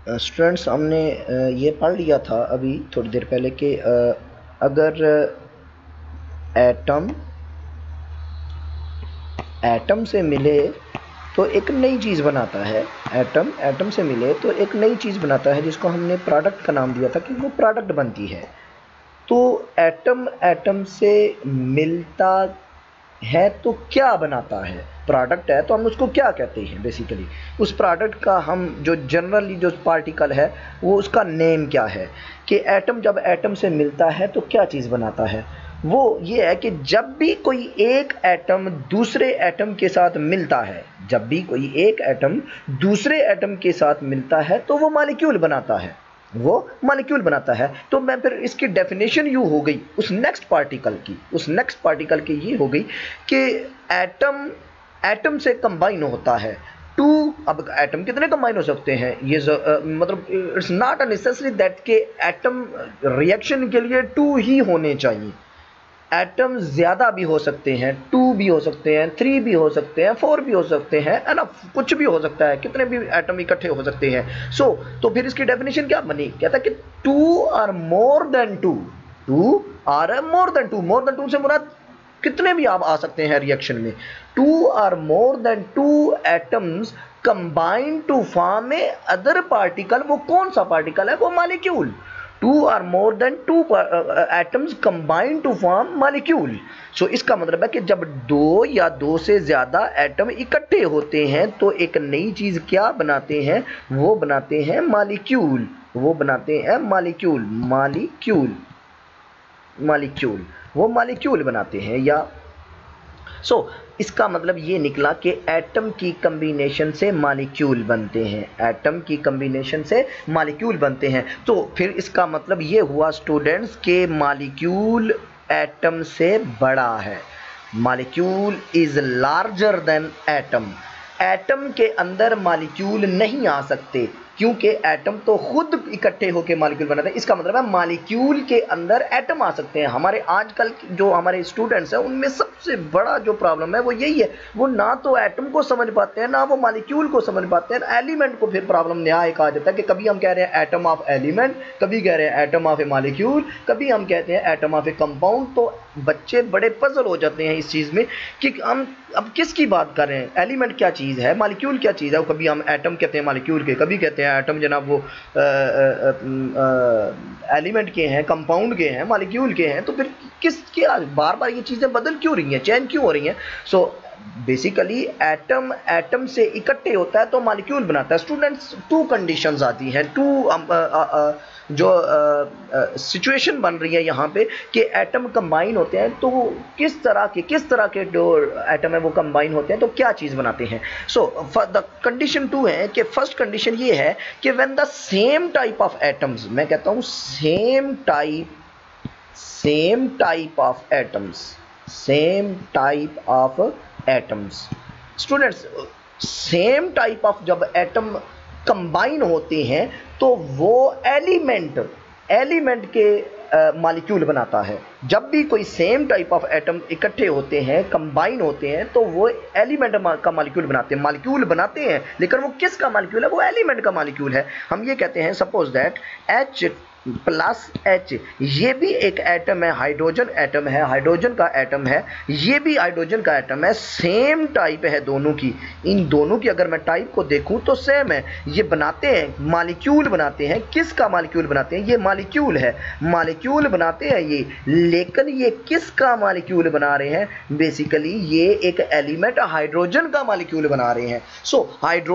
Students हमने ये पढ़ लिया था अभी थोड़ी देर पहले कि अगर एटम से मिले तो एक नई चीज़ बनाता है। एटम से मिले तो एक नई चीज़ बनाता है जिसको हमने प्रोडक्ट का नाम दिया था कि वो प्रोडक्ट बनती है। तो एटम से मिलता है तो क्या बनाता है? प्रोडक्ट है तो हम उसको क्या कहते हैं? बेसिकली उस प्रोडक्ट का हम जो जनरली जो पार्टिकल है वो उसका नेम क्या है कि एटम जब एटम से मिलता है तो क्या चीज़ बनाता है। वो ये है कि जब भी कोई एक एटम दूसरे एटम के साथ मिलता है, जब भी कोई एक एटम दूसरे एटम के साथ मिलता है तो वो मॉलिक्यूल बनाता है, वो मॉलिक्यूल बनाता है। तो मैं फिर इसकी डेफिनेशन यूँ हो गई उस नेक्स्ट पार्टिकल की ये हो गई कि एटम से कंबाइन होता है टू। अब एटम कितने कंबाइन हो सकते हैं? ये मतलब it's not a necessary that के एटम रिएक्शन के लिए टू ही होने चाहिए। एटम ज़्यादा भी हो सकते हैं, 2 भी हो सकते हैं, 3 भी हो सकते हैं, 4 भी हो सकते हैं, है ना, कुछ भी हो सकता है, कितने भी एटम इकट्ठे हो सकते हैं। तो फिर इसकी डेफिनेशन क्या बनी? कहता है कि 2 are more than 2, 2 are more than 2, more than 2 से मुराद कितने भी आप आ सकते हैं रिएक्शन में। 2 are more than 2 atoms combine to form a other particle. वो कौन सा पार्टिकल है? वो molecule. 2 are more than 2 atoms combine to form molecule. So इसका मतलब है कि जब 2 या 2 से ज़्यादा एटम इकट्ठे होते हैं तो एक नई चीज़ क्या बनाते हैं? वो बनाते हैं मॉलिक्यूल, वो बनाते हैं मॉलिक्यूल, वो मॉलिक्यूल बनाते हैं। या इसका मतलब ये निकला कि एटम की कम्बिनेशन से मॉलिक्यूल बनते हैं, एटम की कम्बिनेशन से मॉलिक्यूल बनते हैं। तो फिर इसका मतलब ये हुआ स्टूडेंट्स के मॉलिक्यूल एटम से बड़ा है। Molecule is larger than atom. Atom के अंदर मॉलिक्यूल नहीं आ सकते क्योंकि एटम तो खुद इकट्ठे होकर मॉलिक्यूल बनाते हैं। इसका मतलब है मॉलिक्यूल के अंदर एटम आ सकते हैं। हमारे आजकल जो हमारे स्टूडेंट्स हैं उनमें सबसे बड़ा जो प्रॉब्लम है वो यही है, वो ना तो एटम को समझ पाते हैं ना वो मॉलिक्यूल को समझ पाते हैं। एलिमेंट को फिर प्रॉब्लम नया एक आ जाता है कि कभी हम कह रहे हैं एटम ऑफ एलिमेंट, कभी कह रहे हैं एटम ऑफ ए मॉलिक्यूल, कभी हम कहते हैं एटम ऑफ ए कंपाउंड। तो बच्चे बड़े पजल हो जाते हैं इस चीज़ में कि हम अब किसकी बात कर रहे हैं, एलिमेंट क्या चीज़ है, मॉलिक्यूल क्या चीज़ है। कभी हम एटम कहते हैं मॉलिक्यूल के, कभी कहते हैं एटम जनाब वो एलिमेंट के हैं, कंपाउंड के हैं, मॉलिक्यूल के हैं। तो फिर किसके बार बार ये चीज़ें बदल क्यों रही हैं, चेंज क्यों हो रही हैं? सो बेसिकली एटम से इकट्ठे होता है तो मॉलिक्यूल बनाता है। स्टूडेंट्स 2 कंडीशंस आती हैं, 2 जो सिचुएशन बन रही है यहाँ पे कि एटम कंबाइन होते हैं तो किस तरह के जो एटम है वो कंबाइन होते हैं तो क्या चीज़ बनाते हैं। सो द कंडीशन 2 है कि फर्स्ट कंडीशन ये है कि when the same type of atoms, मैं कहता हूँ same type of atoms. Students same type of जब एटम कंबाइन होते हैं तो वो एलिमेंट के मॉलिक्यूल बनाता है। जब भी कोई सेम टाइप ऑफ एटम इकट्ठे होते हैं, कंबाइन होते हैं तो वो एलिमेंट का मॉलिक्यूल बनाते हैं। लेकिन वो किसका मॉलिक्यूल है? वो एलिमेंट का मॉलिक्यूल है। हम ये कहते हैं suppose that H plus H, ये भी एक एटम है, हाइड्रोजन एटम है, हाइड्रोजन का एटम है, ये भी हाइड्रोजन का एटम है, सेम टाइप है दोनों की। इन दोनों की अगर मैं टाइप को देखूं तो सेम है। ये बनाते हैं मॉलिक्यूल बनाते हैं। किसका मॉलिक्यूल बनाते हैं? ये मॉलिक्यूल है, मॉलिक्यूल बनाते हैं ये। लेकिन ये किसका मॉलिक्यूल बना रहे हैं? बेसिकली ये एक एलिमेंट हाइड्रोजन का मॉलिक्यूल बना रहे हैं। सो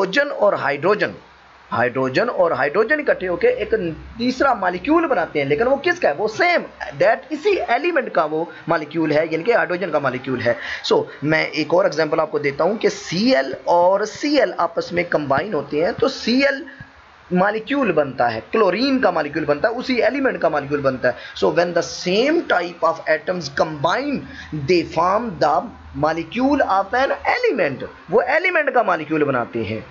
हाइड्रोजन और हाइड्रोजन इकट्ठे होकर एक तीसरा मॉलिक्यूल बनाते हैं। लेकिन वो किसका है? वो सेम दैट इसी एलिमेंट का वो मॉलिक्यूल है, यानी कि हाइड्रोजन का मॉलिक्यूल है। सो मैं एक और एग्जांपल आपको देता हूं कि Cl और Cl आपस में कंबाइन होते हैं तो Cl मॉलिक्यूल बनता है, क्लोरीन का मॉलिक्यूल बनता है, उसी एलिमेंट का मॉलिक्यूल बनता है। So when the same type of atoms combine they form the molecule of an element. वो एलिमेंट का मॉलिक्यूल बनाते हैं,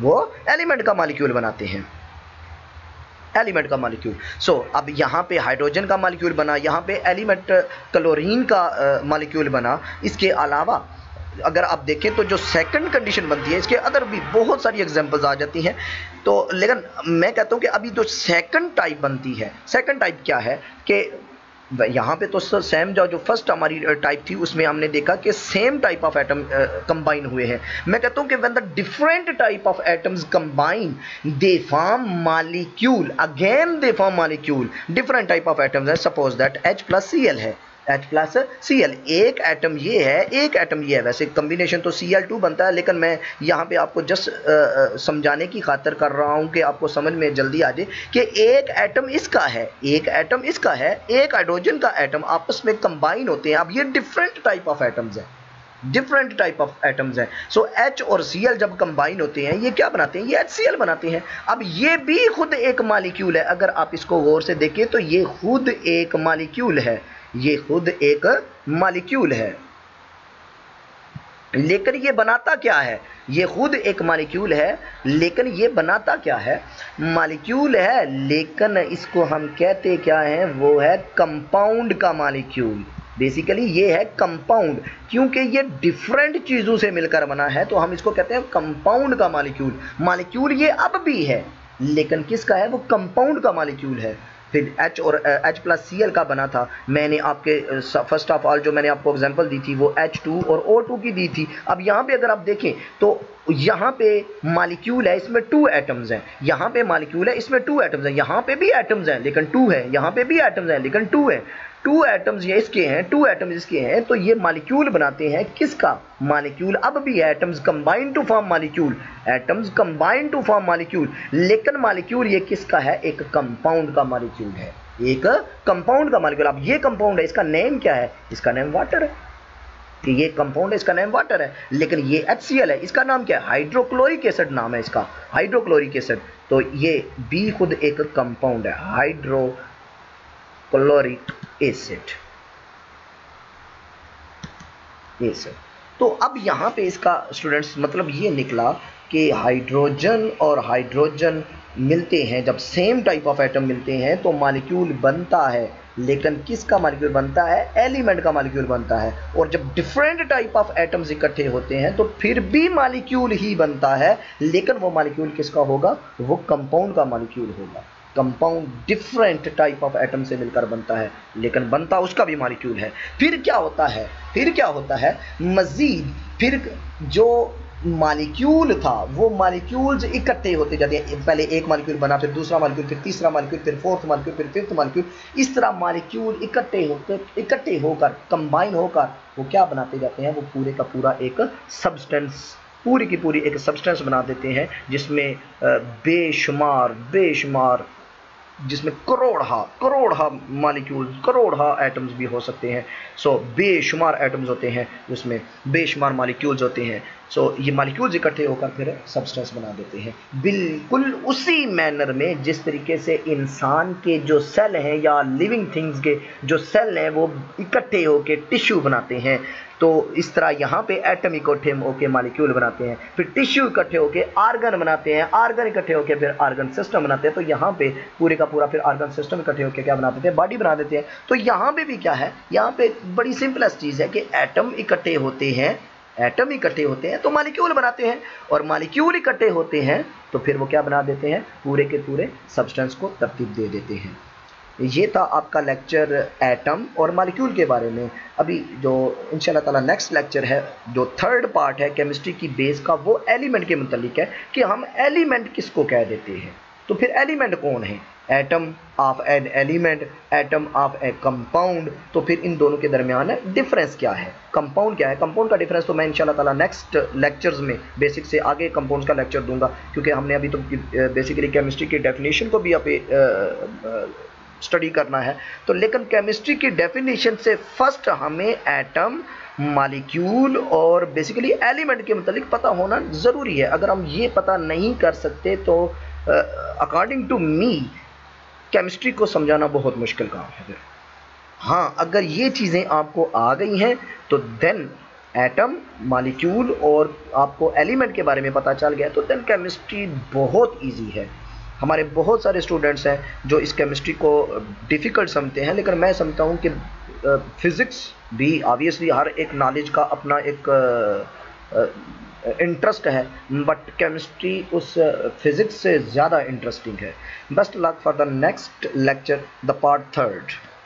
एलिमेंट का मॉलिक्यूल। सो अब यहाँ पे हाइड्रोजन का मॉलिक्यूल बना, यहाँ पे एलिमेंट क्लोरीन का मॉलिक्यूल बना। इसके अलावा अगर आप देखें तो जो सेकंड कंडीशन बनती है, इसके अदर भी बहुत सारी एग्जांपल्स आ जाती हैं, तो लेकिन मैं कहता हूं कि अभी जो सेकंड टाइप बनती है, सेकंड टाइप क्या है कि यहाँ पे तो सेम जो फर्स्ट हमारी टाइप थी उसमें हमने देखा कि same type of atom combine हुए हैं। मैं कहता हूँ कि when the different type of atoms combine they form molecule, again they form molecule. Different type of atoms है, सपोज दैट H+Cl है, H+Cl, एक एटम ये है, एक एटम ये है। वैसे कम्बिनेशन तो Cl2 बनता है, लेकिन मैं यहाँ पे आपको जस्ट समझाने की खातिर कर रहा हूँ कि आपको समझ में जल्दी आ जाए कि एक एटम इसका है, एक एटम इसका है, एक हाइड्रोजन का एटम आपस में कंबाइन होते हैं। अब ये डिफरेंट टाइप ऑफ एटम्स हैं, डिफरेंट टाइप ऑफ एटम्स हैं। सो H और Cl जब कंबाइन होते हैं ये क्या बनाते हैं, ये HCl बनाते हैं। अब ये भी खुद एक मॉलिक्यूल है, अगर आप इसको गौर से देखें तो ये खुद एक मॉलिक्यूल है, ये खुद एक मॉलिक्यूल है। लेकिन ये बनाता क्या है, ये खुद एक मॉलिक्यूल है, लेकिन ये बनाता क्या है, मॉलिक्यूल है, लेकिन इसको हम कहते क्या हैं, वो है कंपाउंड का मॉलिक्यूल। बेसिकली ये है कंपाउंड, क्योंकि ये डिफरेंट चीज़ों से मिलकर बना है, तो हम इसको कहते हैं कंपाउंड का मॉलिक्यूल। मॉलिक्यूल ये अब भी है, लेकिन किसका है, वो कंपाउंड का मॉलिक्यूल है। फिर H और H+Cl का बना था, मैंने आपके फर्स्ट ऑफ ऑल जो मैंने आपको एग्जांपल दी थी वो H2 और O2 की दी थी। अब यहाँ पे अगर आप देखें तो यहाँ पे मॉलिक्यूल है, इसमें 2 एटम्स हैं, यहाँ पे मॉलिक्यूल है, इसमें 2 एटम्स हैं, यहाँ पे भी एटम्स हैं लेकिन 2 है, यहाँ पे भी एटम्स हैं लेकिन 2 है। 2 एटम्स ये इसके हैं, 2 एटम्स इसके हैं, तो ये मॉलिक्यूल बनाते हैं। किसका मॉलिक्यूल, अब भी atoms combine to form molecule, atoms combine to form molecule, लेकिन मॉलिक्यूल ये किसका है, एक कंपाउंड का मॉलिक्यूल है, एक कंपाउंड का मॉलिक्यूल। अब ये कंपाउंड है, इसका नेम क्या है, इसका नेम वाटर है, कि ये कंपाउंड है, इसका नाम वाटर है, लेकिन ये HCl है, इसका नाम क्या है, हाइड्रोक्लोरिक एसिड नाम है इसका, हाइड्रोक्लोरिक एसिड। तो ये भी खुद एक कंपाउंड है, हाइड्रोक्लोरिक एसिड। तो अब यहाँ पे इसका स्टूडेंट्स मतलब ये निकला कि हाइड्रोजन और हाइड्रोजन मिलते हैं, जब सेम टाइप ऑफ एटम मिलते हैं तो मॉलिक्यूल बनता है, लेकिन किसका मॉलिक्यूल बनता है, एलिमेंट का मॉलिक्यूल बनता है। और जब डिफरेंट टाइप ऑफ एटम्स इकट्ठे होते हैं तो फिर भी मॉलिक्यूल ही बनता है, लेकिन वो मॉलिक्यूल किसका होगा, वो कंपाउंड का मॉलिक्यूल होगा। Compound different type of atom से मिलकर बनता है, लेकिन बनता उसका भी मॉलिक्यूल है। फिर क्या होता है, फिर क्या होता है मजीद, फिर जो मॉलिक्यूल था वो मॉलिक्यूल्स इकट्ठे होते जाते हैं। पहले एक मॉलिक्यूल बना, फिर दूसरा मॉलिक्यूल, फिर तीसरा मॉलिक्यूल, फिर फोर्थ मॉलिक्यूल, फिर फिफ्थ मॉलिक्यूल। इस तरह मॉलिक्यूल इकट्ठे होकर कंबाइन होकर वो क्या बनाते जाते हैं, वो पूरे का पूरा एक सब्सटेंस, पूरी की पूरी एक सब्सटेंस बना देते हैं, जिसमें बेशुमार जिसमें करोड़ा मॉलिक्यूल, करोड़ा एटम्स भी हो सकते हैं। सो बेशुमार एटम्स होते हैं, उसमें बेशुमार मॉलिक्यूल्स होते हैं। सो ये मॉलिक्यूल्स इकट्ठे होकर फिर सब्सटेंस बना देते हैं, बिल्कुल उसी मैनर में जिस तरीके से इंसान के जो सेल हैं या लिविंग थिंग्स के जो सेल हैं वो इकट्ठे होकर टिश्यू बनाते हैं। तो इस तरह यहाँ पे एटम इकट्ठे होकर मॉलिक्यूल बनाते हैं, फिर टिश्यू इकट्ठे होकर आर्गन बनाते हैं, आर्गन इकट्ठे होकर फिर आर्गन सिस्टम बनाते हैं। तो यहाँ पे पूरे का पूरा फिर आर्गन सिस्टम इकट्ठे होकर क्या बना देते हैं, बॉडी बना देते हैं। तो यहाँ पे भी क्या है, यहाँ पे बड़ी सिंपलेस्ट चीज़ है कि एटम इकट्ठे होते हैं, एटम इकट्ठे होते हैं तो मॉलिक्यूल बनाते हैं, और मॉलिक्यूल इकट्ठे होते हैं तो फिर वो क्या बना देते हैं, पूरे के पूरे सब्सटेंस को तरतीब दे देते हैं। ये था आपका लेक्चर एटम और मॉलिक्यूल के बारे में। अभी जो इंशाल्लाह ताला नेक्स्ट लेक्चर है, जो थर्ड पार्ट है केमिस्ट्री की बेस का, वो एलिमेंट के मुतालिक है कि हम एलिमेंट किसको कह देते हैं। तो फिर एलिमेंट कौन है, atom of an element, atom of a compound. तो फिर इन दोनों के दरमियान डिफरेंस क्या है, कंपाउंड क्या है, कंपाउंड का डिफरेंस तो मैं इंशाल्लाह ताला नेक्स्ट लेक्चर्स में बेसिक से आगे कंपाउंड्स का लेक्चर दूंगा, क्योंकि हमने अभी तो बेसिकली केमिस्ट्री की डेफिनेशन को भी स्टडी करना है। तो लेकिन केमिस्ट्री की डेफिनेशन से फर्स्ट हमें एटम, मॉलिक्यूल और बेसिकली एलिमेंट के मतलब पता होना ज़रूरी है। अगर हम ये पता नहीं कर सकते तो अकॉर्डिंग टू मी केमिस्ट्री को समझाना बहुत मुश्किल काम है। हाँ, अगर ये चीज़ें आपको आ गई हैं तो देन एटम, मॉलिक्यूल और आपको एलिमेंट के बारे में पता चल गया तो देन केमिस्ट्री बहुत इजी है। हमारे बहुत सारे स्टूडेंट्स हैं जो इस केमिस्ट्री को डिफ़िकल्ट समझते हैं, लेकिन मैं समझता हूँ कि फिज़िक्स भी ऑब्वियसली हर एक नॉलेज का अपना एक इंटरेस्ट है, बट केमिस्ट्री उस फिज़िक्स से ज़्यादा इंटरेस्टिंग है। Best luck for the next lecture, the part 3।